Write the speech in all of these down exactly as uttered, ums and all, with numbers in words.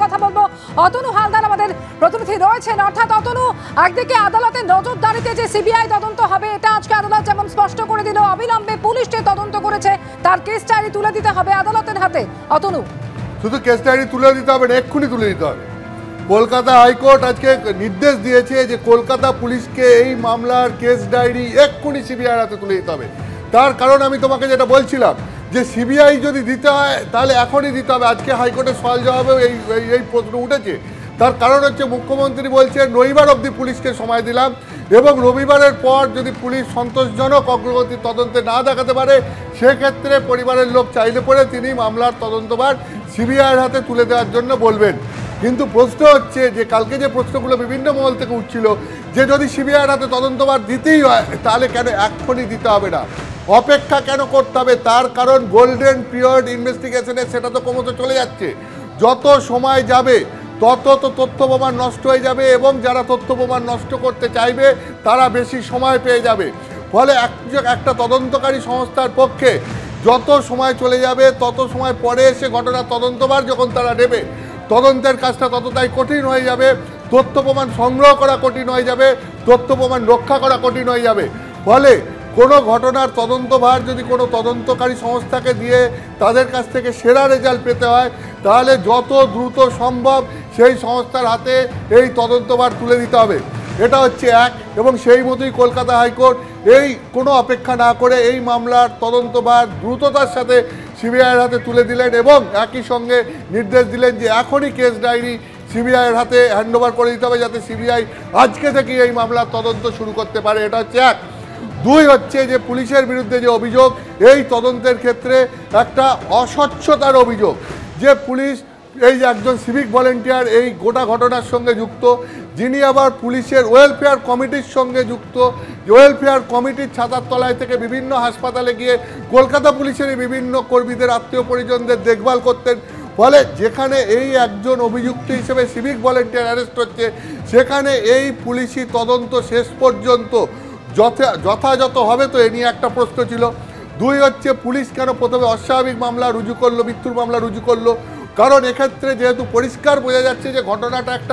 কথা বলবো। অতনু হালদার আমাদের প্রতিনিধি রয়েছেন। অর্থাৎ অতনু, একদিকে আদালতের নজরদারিতে যে সিবিআই তদন্ত হবে, এটা আজকে আদালত যেমন স্পষ্ট করে দিল, অবিলম্বে পুলিশ যে তদন্ত করেছে তার কেস ডায়েরি তুলে দিতে হবে আদালতের হাতে। অতনু, শুধু কেস ডায়েরি তুলে দিতে হবে না, এক্ষুনি তুলে দিতে হবে। কলকাতা হাইকোর্ট আজকে নির্দেশ দিয়েছে যে কলকাতা পুলিশকে এই মামলার কেস ডায়েরি এক্ষুনি সিবিআইয়ের হাতে তুলে দিতে হবে। তার কারণ আমি তোমাকে যেটা বলছিলাম যে সিবিআই যদি দিতে হয় তাহলে এখনই দিতে হবে। আজকে হাইকোর্টের সওয়াল জবাবেও এই এই প্রশ্ন উঠেছে। তার কারণ হচ্ছে মুখ্যমন্ত্রী বলছেন রবিবার অবধি পুলিশকে সময় দিলাম, এবং রবিবারের পর যদি পুলিশ সন্তোষজনক অগ্রগতি তদন্তে না দেখাতে পারে সেক্ষেত্রে পরিবারের লোক চাইলে পরে তিনি মামলার তদন্তভার সিবিআইয়ের হাতে তুলে দেওয়ার জন্য বলবেন। কিন্তু প্রশ্ন হচ্ছে যে কালকে যে প্রশ্নগুলো বিভিন্ন মহল থেকে উঠছিল যে যদি সিবিআইয়ের হাতে তদন্তভার দিতেই হয় তাহলে কেন এক্ষুনি দিতে হবে না, অপেক্ষা কেন করতে হবে? তার কারণ গোল্ডেন পিরিয়ড ইনভেস্টিগেশনে সেটা তো ক্রমশ চলে যাচ্ছে। যত সময় যাবে তত তো তথ্য প্রমাণ নষ্ট হয়ে যাবে, এবং যারা তথ্য প্রমাণ নষ্ট করতে চাইবে তারা বেশি সময় পেয়ে যাবে। ফলে একটা তদন্তকারী সংস্থার পক্ষে যত সময় চলে যাবে তত সময় পরে এসে ঘটনার তদন্তভার যখন তারা নেবে, তদন্তের কাজটা ততটাই কঠিন হয়ে যাবে, তথ্য প্রমাণ সংগ্রহ করা কঠিন হয়ে যাবে, তথ্য প্রমাণ রক্ষা করা কঠিন হয়ে যাবে। ফলে কোনো ঘটনার তদন্তভার যদি কোনো তদন্তকারী সংস্থাকে দিয়ে তাদের কাছ থেকে সেরা রেজাল্ট পেতে হয় তাহলে যত দ্রুত সম্ভব সেই সংস্থার হাতে এই তদন্তভার তুলে দিতে হবে। এটা হচ্ছে এক, এবং সেই মতোই কলকাতা হাইকোর্ট এই কোনো অপেক্ষা না করে এই মামলার তদন্তভার দ্রুততার সাথে সিবিআইয়ের হাতে তুলে দিলেন, এবং একই সঙ্গে নির্দেশ দিলেন যে এখনই কেস ডায়েরি সিবিআইয়ের হাতে হ্যান্ডওভার করে দিতে হবে যাতে সিবিআই আজকে থেকেই এই মামলার তদন্ত শুরু করতে পারে। এটা হচ্ছে এক। দুই হচ্ছে যে পুলিশের বিরুদ্ধে যে অভিযোগ, এই তদন্তের ক্ষেত্রে একটা অস্বচ্ছতার অভিযোগ, যে পুলিশ এই যে একজন সিভিক ভলেন্টিয়ার এই গোটা ঘটনার সঙ্গে যুক্ত, যিনি আবার পুলিশের ওয়েলফেয়ার কমিটির সঙ্গে যুক্ত, ওয়েলফেয়ার কমিটির ছাতার তলায় থেকে বিভিন্ন হাসপাতালে গিয়ে কলকাতা পুলিশের বিভিন্ন কর্মীদের আত্মীয় পরিজনদের দেখভাল করতেন। ফলে যেখানে এই একজন অভিযুক্ত হিসেবে সিভিক ভলেন্টিয়ার অ্যারেস্ট হচ্ছে সেখানে এই পুলিশি তদন্ত শেষ পর্যন্ত যথা যথাযথ হবে তো এ নিয়ে একটা প্রশ্ন ছিল। দুই হচ্ছে পুলিশ কেন প্রথমে অস্বাভাবিক মামলা রুজু করলো, মৃত্যুর মামলা রুজু করলো? কারণ এক্ষেত্রে যেহেতু পরিষ্কার বোঝা যাচ্ছে যে ঘটনাটা একটা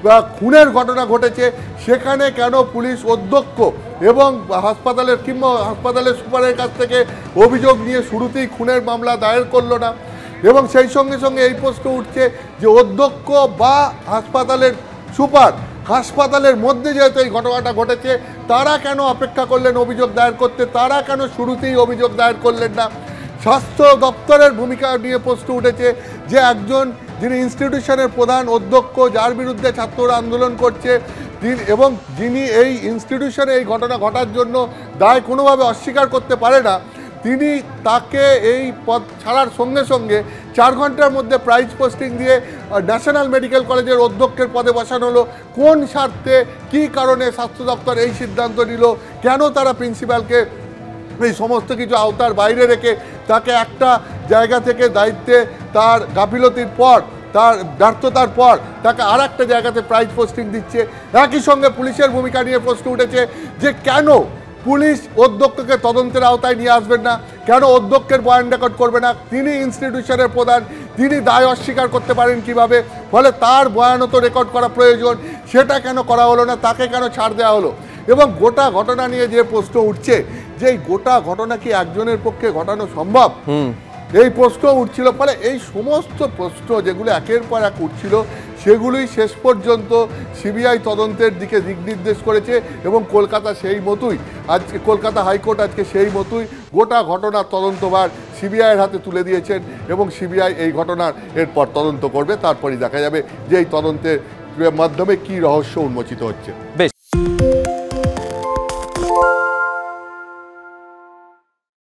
খুনের ঘটনা ঘটেছে, সেখানে কেন পুলিশ অধ্যক্ষ এবং হাসপাতালের কিংবা হাসপাতালের সুপারের কাছ থেকে অভিযোগ নিয়ে শুরুতেই খুনের মামলা দায়ের করলো না? এবং সেই সঙ্গে সঙ্গে এই প্রশ্ন উঠছে যে অধ্যক্ষ বা হাসপাতালের সুপার, হাসপাতালের মধ্যে যেহেতু এই ঘটনাটা ঘটেছে তারা কেন অপেক্ষা করলেন অভিযোগ দায়ের করতে? তারা কেন শুরুতেই অভিযোগ দায়ের করলেন না? স্বাস্থ্য দপ্তরের ভূমিকা নিয়ে প্রশ্ন উঠেছে যে একজন যিনি ইনস্টিটিউশনের প্রধান অধ্যক্ষ, যার বিরুদ্ধে ছাত্ররা আন্দোলন করছে তিনি, এবং যিনি এই ইনস্টিটিউশনে এই ঘটনা ঘটার জন্য দায় কোনোভাবে অস্বীকার করতে পারে না, তিনি তাকে এই পদ ছাড়ার সঙ্গে সঙ্গে চার ঘন্টার মধ্যে প্রাইজ পোস্টিং দিয়ে ন্যাশনাল মেডিকেল কলেজের অধ্যক্ষের পদে বসানো হলো। কোন স্বার্থে, কী কারণে স্বাস্থ্য দপ্তর এই সিদ্ধান্ত নিল? কেন তারা প্রিন্সিপালকে এই সমস্ত কিছু আওতার বাইরে রেখে তাকে একটা জায়গা থেকে দায়িত্বে তার গাফিলতির পর, তার ব্যর্থতার পর তাকে আর একটা জায়গাতে প্রাইজ পোস্টিং দিচ্ছে? একই সঙ্গে পুলিশের ভূমিকা নিয়ে প্রশ্ন উঠেছে যে কেন পুলিশ অধ্যক্ষকে তদন্তের আওতায় নিয়ে আসবেন না, কেন অধ্যক্ষের বয়ান রেকর্ড করবে না? তিনি ইনস্টিটিউশনের প্রধান, তিনি দায় অস্বীকার করতে পারেন কিভাবে? ফলে তার বয়ানও তো রেকর্ড করা প্রয়োজন, সেটা কেন করা হলো না? তাকে কেন ছাড় দেওয়া হলো? এবং গোটা ঘটনা নিয়ে যে প্রশ্ন উঠছে যে এই গোটা ঘটনা কি একজনের পক্ষে ঘটানো সম্ভব, এই প্রশ্ন উঠছিল। ফলে এই সমস্ত প্রশ্ন যেগুলো একের পর এক উঠছিল সেগুলোই শেষ পর্যন্ত সিবিআই তদন্তের দিকে দিক নির্দেশ করেছে, এবং কলকাতা সেই মতোই আজকে কলকাতা হাইকোর্ট আজকে সেই মতোই গোটা ঘটনার তদন্তভার সিবিআইয়ের হাতে তুলে দিয়েছেন, এবং সিবিআই এই ঘটনার এরপর তদন্ত করবে। তারপরই দেখা যাবে যে এই তদন্তের মাধ্যমে কী রহস্য উন্মোচিত হচ্ছে।